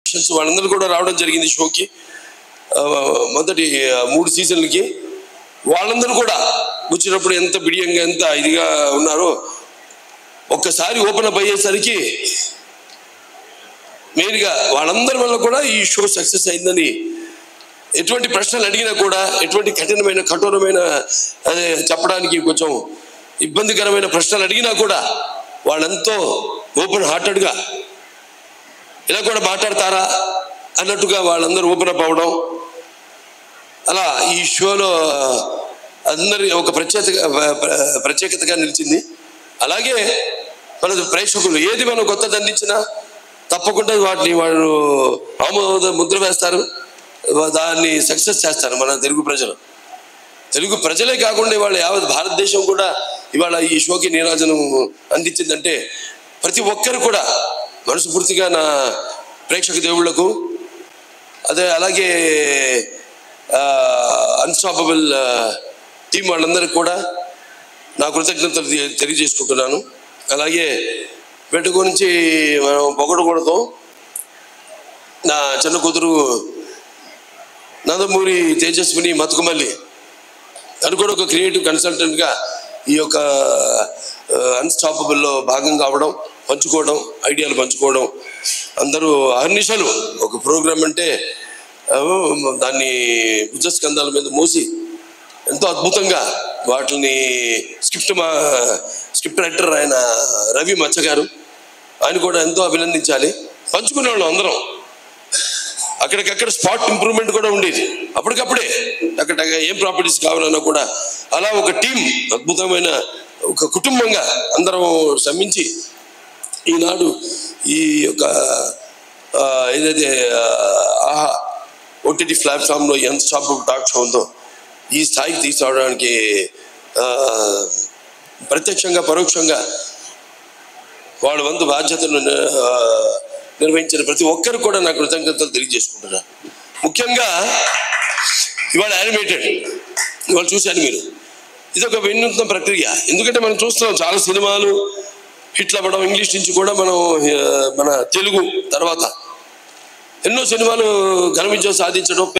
వాళ్ళందరూ కూడా రావడం జరిగింది షోకి. మొదటి 3 సీజన్లకి వాళ్ళందరూ కూడా వచ్చినప్పుడు ఎంత బిడియంగా ఎంత ఇదిగా ఉన్నారో ఒక్కసారి ఓపెన్ అప్ అయ్యేసరికి మెయిన్గా వాళ్ళందరి వల్ల కూడా ఈ షో సక్సెస్ అయిందని, ఎటువంటి ప్రశ్నలు అడిగినా కూడా ఎటువంటి కఠోరమైన అదే చెప్పడానికి కొంచెం ఇబ్బందికరమైన ప్రశ్నలు అడిగినా కూడా వాళ్ళెంతో ఓపెన్ హార్టెడ్గా ఇలా కూడా మాట్లాడతారా అన్నట్టుగా వాళ్ళందరూ ఓపెన్ అప్ అవ్వడం, అలా ఈ షోలో అందరి ఒక ప్రత్యేకతగా నిలిచింది. అలాగే మన ప్రేక్షకులు ఏది మనం కొత్తది అందించినా తప్పకుండా వాటిని వాళ్ళు ఆమోద ముద్ర వేస్తారు, దాన్ని సక్సెస్ చేస్తారు. మన తెలుగు ప్రజలే కాకుండా ఇవాళ యావత్ భారతదేశం కూడా ఇవాళ ఈ షోకి నీరాజనం అందించిందంటే ప్రతి ఒక్కరు కూడా మనస్ఫూర్తిగా నా ప్రేక్షక దేవుళ్లకు అలాగే అన్స్టాపబుల్ టీం వాళ్ళందరికీ కూడా నా కృతజ్ఞతలు తెలియజేసుకుంటున్నాను. అలాగే వీటి గురించి మనం పొగడకూడదు. నా చిన్న కూతురు నందమూరి తేజస్విని మతుకుమల్లి తను కూడా ఒక క్రియేటివ్ కన్సల్టెంట్గా ఈ యొక్క అన్స్టాపబుల్లో భాగం కావడం, పంచుకోవడం, ఐడియాలు పంచుకోవడం, అందరూ అహర్నిశలు ఒక ప్రోగ్రామ్ అంటే దాన్ని భుజస్కంధాల మీద మోసి ఎంతో అద్భుతంగా వాటిని స్క్రిప్ట్ రైటర్ ఆయన రవి మచ్చ గారు, ఆయన కూడా ఎంతో అభినందించాలి. పంచుకునేవాళ్ళం అందరం, అక్కడికక్కడ స్పాట్ ఇంప్రూవ్మెంట్ కూడా ఉండేది. అప్పటికప్పుడే అక్కడ ఏం ప్రాపర్టీస్ కావాలన్నా కూడా అలా ఒక టీం అద్భుతమైన ఒక కుటుంబంగా అందరం శ్రమించి ఈనాడు ఈ యొక్క ఏదైతే ఓటీటీ ప్లాట్ఫామ్లో ఎంత స్టాపబుల్ టాక్ షో ఉందో ఈ స్థాయికి తీసుకురావడానికి ప్రత్యక్షంగా పరోక్షంగా వాళ్ళ వంతు బాధ్యతను నిర్వహించిన ప్రతి ఒక్కరు కూడా నాకు కృతజ్ఞతలు తెలియజేసుకుంటున్నాను. ముఖ్యంగా ఇవాళ యానిమేటెడ్ ఇవాళ చూశాను మీరు, ఇది ఒక వినూత్న ప్రక్రియ. ఎందుకంటే మనం చూస్తున్నాం చాలా సినిమాలు హిట్లు అవ్వడం, ఇంగ్లీష్ నుంచి కూడా మనం మన తెలుగు తర్వాత ఎన్నో సినిమాలు ఘన విజయం సాధించడం.